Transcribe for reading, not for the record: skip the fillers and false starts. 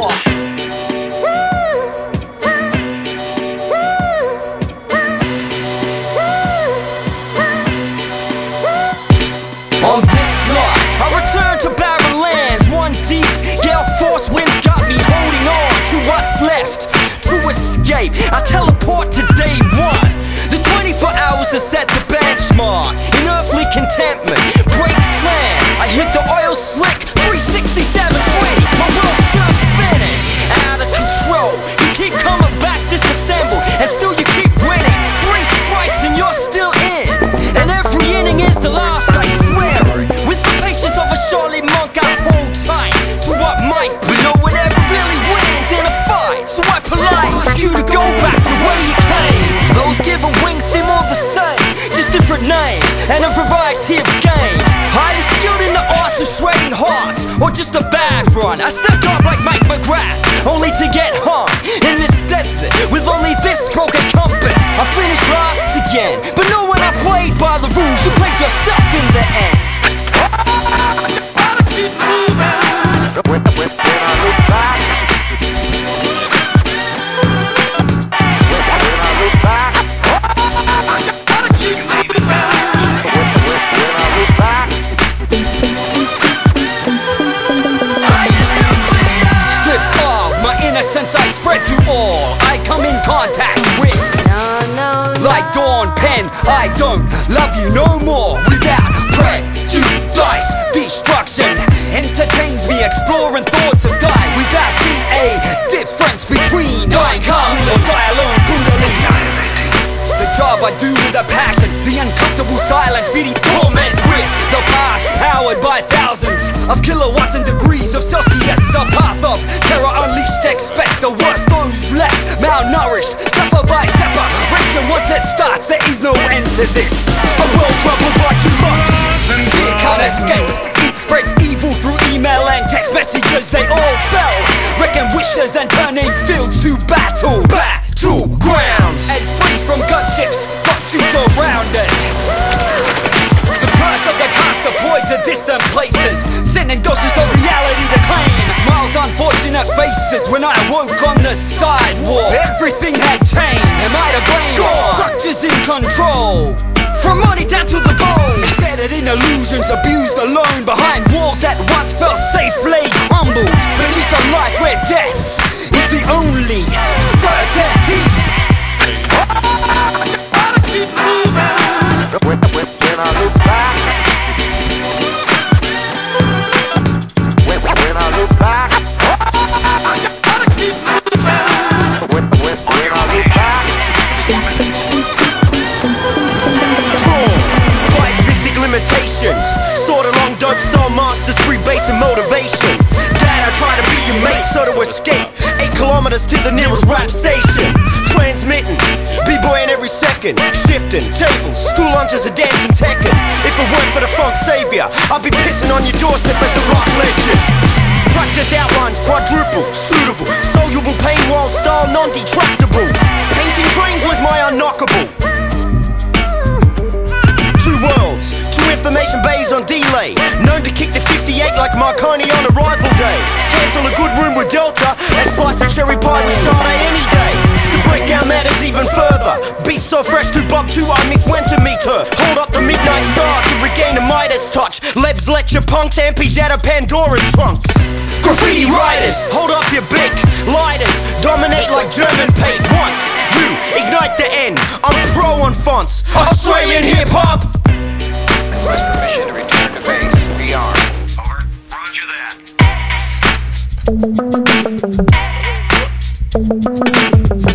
On this night, I return to barren lands, one deep. Gale force winds got me holding on to what's left. To escape, I teleport to day one. The 24 hours has set the benchmark. In earthly contentment, break slam. I hit the oil slick, 367 20. My world's still spinning, out of control. You keep coming back disassembled, and still you keep winning. 3 strikes and you're still in, and every inning is the last, I swear. With the patience of a Charlie monk, I hold tight to what might, but no one ever really wins in a fight. So I politely ask you to go back the way you came. Those given wings seem all the same, just different names and a variety of game. Highly skilled in the art of shredding hearts, or just a bad run. I stepped up like Mike McGrath, only to get hung in this desert with only this broken compass. I finished last again, but know when I played by the rules, you played yourself in the end. Gotta keep moving. When I look back, since I spread to all I come in contact with. Like Dawn Penn, I don't love you no more. Without prejudice, destruction entertains me, exploring thoughts of die. Without see a difference between dying calmly or die alone brutally. The job I do with a passion, the uncomfortable silence feeding torment with the past, powered by thousands of kilowatts and degrees of Celsius. A path of terror unleashed, expect the worst. Those left malnourished suffer by separation. Once it starts, there is no end to this. A world troubled by too much, fear can't escape. It spreads evil through email and text messages. They all fell, wrecking wishes and turning fields to battlegrounds. As sprays from gunships got you surrounded. The curse of the cast deployed to distant places, sending doses of reality to claim. Smiles, unfortunate faces. When I woke on the sidewalk, everything had changed. Am I to blame? Structures in control, from money down to the bone. Embedded in illusions, abused alone behind walls that once felt safe, lay crumbled beneath a life where death is the only certainty. Gotta keep moving. When I look back, when I look back, gotta keep moving. When I look back, fights mystic limitations, sort along dope star masters, free base and motivation. Dad, I try to be your mate, so to escape 8 kilometers to the nearest rap station. Transmitting, b-boying every second, shifting tables, school lunches are dancing Tekken. If it weren't for the funk savior, I'd be pissing on your doorstep as a rock legend. Practice outlines, quadruple, suitable, soluble pain wall style, non-detractable. Painting trains was my unknockable. 2 worlds, 2 information bays on delay, known to kick the 58 like Marconi on arrival day. Cancel a good room with Delta and slice a cherry pie with Sade any day. To break down matters even further, beats so fresh to Bob 2 I miss when to meet her. Hold up the midnight star to regain a Midas touch. Lebs lecture punks, MPs out of Pandora's trunks. Graffiti writers, hold up your big lighters, dominate like German paint. Once you ignite the end, I'm pro on fonts. Australian hip-hop. Request permission to return to base. VR. Over. Roger that.